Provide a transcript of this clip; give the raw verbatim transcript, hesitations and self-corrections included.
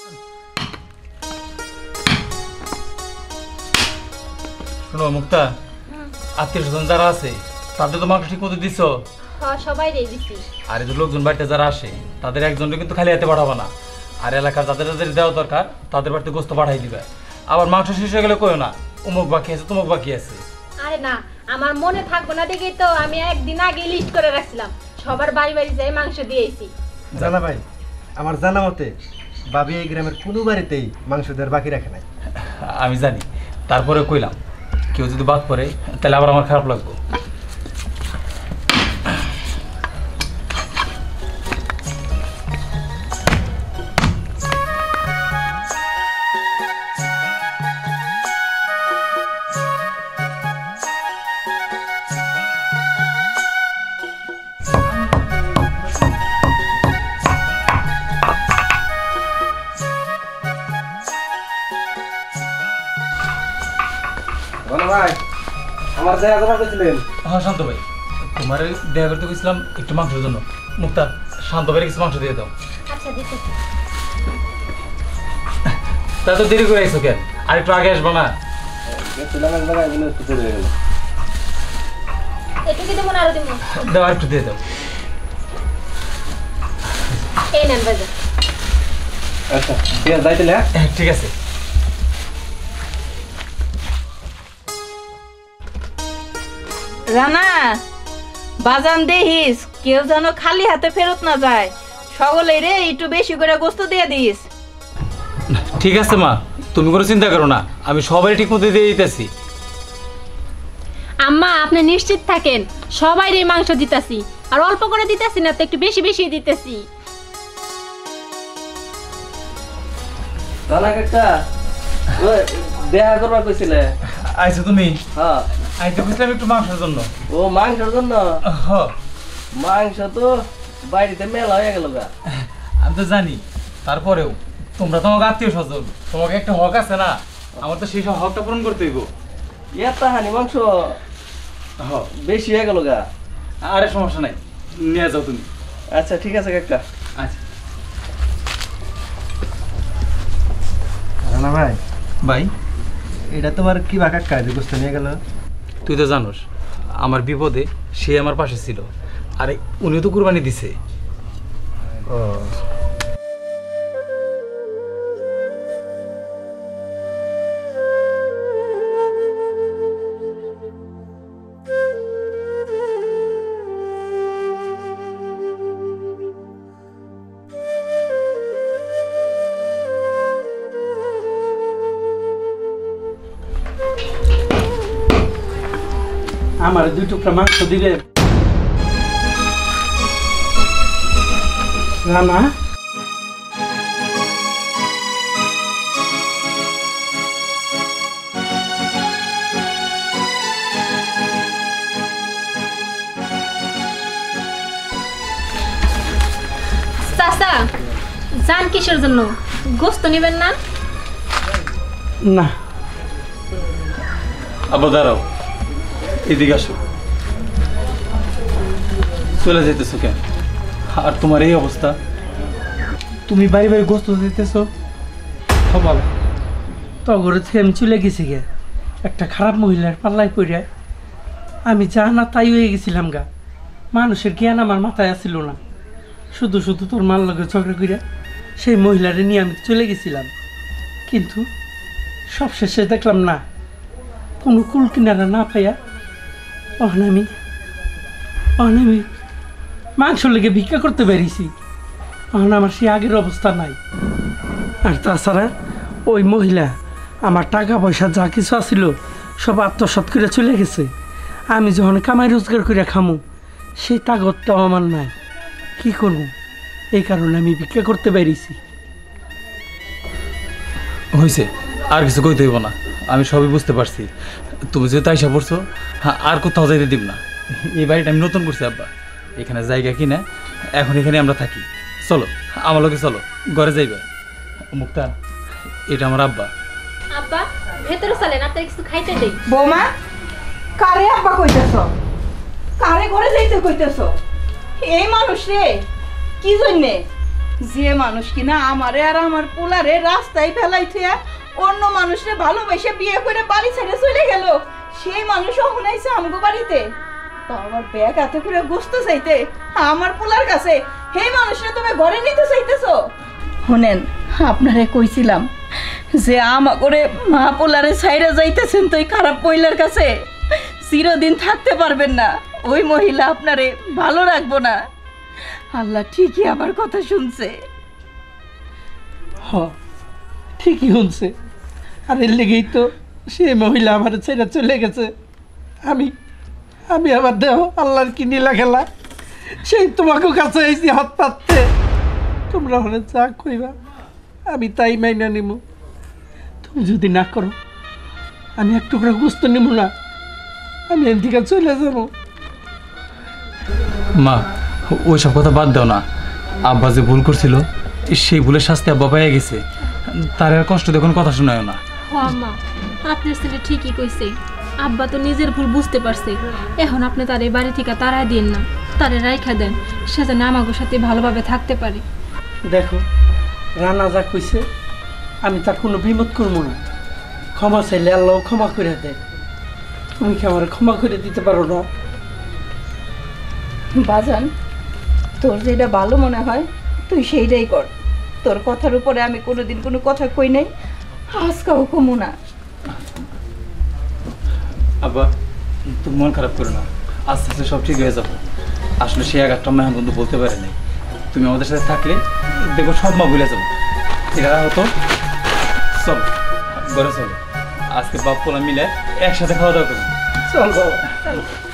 শোনো মুক্তা, আত্মীয় স্বজন যারা আছে তাদের তো মাংস ঠিক মতো দিচ্ছ? হ্যাঁ সবাই রে দিছি। আর এই যে লোকজন বাড়িতে যারা আসে তাদের একজনকে কিন্তু খালি হাতে পাঠাবো না, আর এলাকার যাদের যাদের দেওয়া দরকার তাদের বাড়িতে গোস্ত পাঠাই দিবে। আবার মাংস শেষ হয়ে গেলে কইও না অমুক বাকি আছে তমুক বাকি আছে। আরে না, আমার মনে থাকবো না দেখেই তো আমি একদিন আগে লিস্ট করে রাখছিলাম, সবার বাড়ি বাড়ি যাই মাংস দিয়েছি। জানা ভাই, আমার জানা মতে ভাবি এই গ্রামের কোনো বাড়িতেই মাংস দেওয়ার বাকি রাখে নাই। আমি জানি, তারপরে কইলাম কেউ যদি বাদ পড়ে তাহলে আবার আমার খারাপ লাগবে। ভাই, আমার দেখা কথা বলছিলেন। হ্যাঁ শান্ত ভাই, তোমার দেখা করতে গেছিলাম একটু মাংসের জন্য। মুক্তা, শান্ত ভাইয়ের কিছু মাংস দিয়ে দাও। আচ্ছা দিতে। তা তো দেরি করে আইছো কেন? আর একটু আগে আসবো না? একটু কি দেবো না আরো দেবো? দাও, আর একটু দিয়ে দাও। এই নেন বাজা। আচ্ছা ঠিক আছে, যাইতে না? হ্যাঁ ঠিক আছে। রানা, বাজান দেহিস কেউ যেন খালি হাতে ফেরত না যায়, সকলে রে একটু বেশি করে গোস্ত দিয়ে দিস। ঠিক আছে মা, তুমি কোনো চিন্তা করো না, আমি সবাই ঠিক মতো দিয়ে দিতেছি। আম্মা আপনি নিশ্চিত থাকেন, সবাই রে মাংস দিতেছি, আর অল্প করে দিতেছি না তো, একটু বেশি বেশি দিতেছি। জানা কাকা, ওই দেখা করবার কইছিলে? আইছো তুমি? হ্যাঁ। আইতে কইছিলাম একটু মাংসের জন্য। ও মাংসের জন্য? হ্যাঁ। মাংস তো বাড়িতে মেলা হয়ে গেল গা। আমি তো জানি, তারপরেও তোমরা তো আমাকে আত্মীয় স্বজন, তোমাকে একটা হক আছে না, আমার তো সেই সব হকটা পূরণ করতে হইব। এত হানি মাংস বেশি হয়ে গেল গা। আরে সমস্যা নাই, নিয়ে যাও তুমি। আচ্ছা ঠিক আছে কাকা। আচ্ছা জানা ভাই, ভাই, এটা তোমার কি বাঁকা কাজ গোস্ত নিয়ে গেল? তুই তো জানোস আমার বিপদে সে আমার পাশে ছিল, আরে উনিও তো কুরবানি দিছে। ও আমার দুই টুকরা মাংস দিলে। রানা, চাচা জান কিসের জন্য? গোস্ত নেবেন না? না আবার দাঁড়াও, এদিকে আসো। চলে যেতেছো কেন? আর তোমার এই অবস্থা, তুমি বাড়ি বাড়ি গোস্ত দিতেছ, বল তো ঘরে থেকে আমি চলে গেছি গে একটা খারাপ মহিলার পাল্লায় পড়ে। আমি যা না তাই হয়ে গেছিলাম গা, মানুষের জ্ঞান আমার মাথায় আসছিল না, শুধু শুধু তোর মার লগে ঝগড়া করে সেই মহিলারে নিয়ে আমি চলে গেছিলাম। কিন্তু সব শেষে দেখলাম না, কোনো কুল কিনারা না পাইয়া অহন আমি অহন আমি মাংস লেগে ভিক্ষা করতে পেরেছি। অহন আমার সে আগের অবস্থা নাই। আর তাছাড়া ওই মহিলা আমার টাকা পয়সা যা কিছু আছিল সব আত্মসাৎ করে চলে গেছে। আমি যখন কামাই রোজগার করে খামু সেই তাগতটাও আমার নাই, কি করব? এই কারণে আমি ভিক্ষা করতে পেরেছি। হয়েছে, আর কিছু কইতে হইব না, আমি সবই বুঝতে পারছি। তুমি যেহেতু আইসা পড়ছো, হ্যাঁ আর কোথাও যাইতে দিব না। এই বাড়িটা আমি নতুন করছি আব্বা, এখানে জায়গা কিনা এখন এখানে আমরা থাকি। চলো আমার লোকে, চলো ঘরে যাইবে। মুক্তা, এটা আমার আব্বা। আব্বা ভেতরে চলেন, আপনার কিছু খাইতে দেই। বৌমা, কারে আব্বা কইতেছ? কারে ঘরে যাইতে কইতেছ? এই মানুষ রে কি জন্যে যে মানুষ কিনা আমারে আর আমার পোলারে রাস্তায় ফেলাইছে অন্য মানুষরে ভালোবেসে বিয়ে করে বাড়ি ছেড়ে চলে গেল, সেই মানুষ অহনাইছে আমগো বাড়িতে। তা আবার ব্যাগ হাতে করে গোস্ত চাইতে আমার পোলার কাছে, সেই মানুষরে তুমি ঘরে নিতে চাইতেছো? শুনেন, আপনারে কইছিলাম যে আমা করে মা পোলারে ছাইরা যাইতেছেন তো এই খারাপ মহিলার কাছে চিরদিন থাকতে পারবেন না। ওই মহিলা আপনারে ভালো রাখবো না। আল্লাহ ঠিকই আমার কথা শুনছে। হ ঠিকই শুনছে। আর এর লেগেই তো সে মহিলা আমার ছেড়ে চলে গেছে। আমি আমি আবার দেহ আল্লাহর কি নীলা খেলা, সেই তোমাকে কাছে আইসি হাত পাততে। তোমরা হলে যা কইবা আমি তাই মাইনা নিব। তুমি যদি না করো আমি এক টুকরা গুস্ত নিব না, আমি এর দিকে চলে যাব। মা ওই সব কথা বাদ দাও না। আব্বা যে ভুল করছিল সেই ভুলের শাস্তি আব্বা পেয়ে গেছে, তার আর কষ্ট দেখুন কথা শোনায় না। হ আম্মা, আপনার ছেলে ঠিকই কইছে। আব্বা তো নিজের ভুল বুঝতে পারছে। এখন আপনি তার এই বাড়ি থেকে তাড়াই দিন না, তারে রাইখা দেন, সে যেন আমাদের সাথে ভালোভাবে থাকতে পারে। দেখো রানা যা কইছে আমি তার কোনো বিমত করবো না। ক্ষমা চাইলে আল্লাহ ক্ষমা করে দেয়। তুমি কি আমার ক্ষমা করে দিতে পারো না? বাজান, তোর যেটা ভালো মনে হয় তুই সেইটাই কর। তোর কথার উপরে আমি কোনোদিন কোনো কথা কই নাই, আজকাও কমু না। আব্বা তুমি মন খারাপ করো না, আস্তে আস্তে সব ঠিক হয়ে যাবো। আসলে সে একটা মেহমান বন্ধু বলতে পারে নাই। তুমি আমাদের সাথে থাকলে দেখো সব মা ভুলে যাবো। এটা হতো চল ঘরে চলো, আজকে বাপ পোলা মিলে একসাথে খাওয়া দাওয়া করবো। চল বাবা।